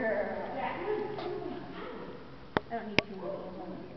girl. I don't need too many of them.